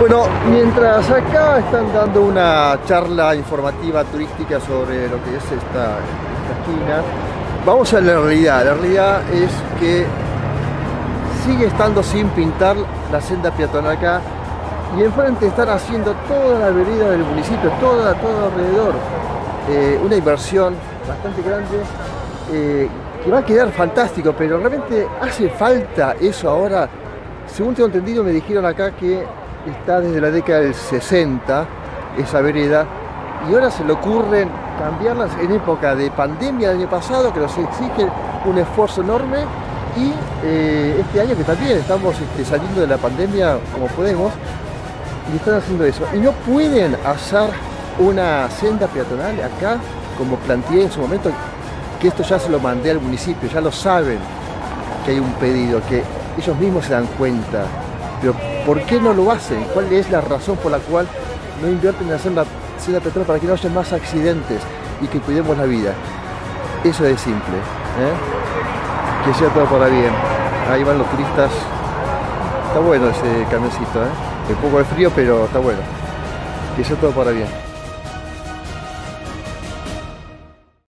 Bueno, mientras acá están dando una charla informativa turística sobre lo que es esta esquina, vamos a la realidad. La realidad es que sigue estando sin pintar la senda peatonal acá, y enfrente están haciendo toda la vereda del municipio, todo alrededor. Una inversión bastante grande, que va a quedar fantástico, pero realmente hace falta eso ahora. Según tengo entendido, me dijeron acá que está desde la década del 60 esa vereda, y ahora se le ocurren cambiarlas en época de pandemia del año pasado, que nos exige un esfuerzo enorme, y este año que también estamos saliendo de la pandemia como podemos, y están haciendo eso. Y no pueden hacer una senda peatonal acá, como planteé en su momento, que esto ya se lo mandé al municipio, ya lo saben que hay un pedido, que ellos mismos se dan cuenta. Pero ¿por qué no lo hacen? ¿Cuál es la razón por la cual no invierten en hacer la senda peatonal para que no haya más accidentes y que cuidemos la vida? Eso es simple, ¿eh? Que sea todo para bien. Ahí van los turistas. Está bueno ese camioncito, ¿eh? Un poco de frío, pero está bueno. Que sea todo para bien.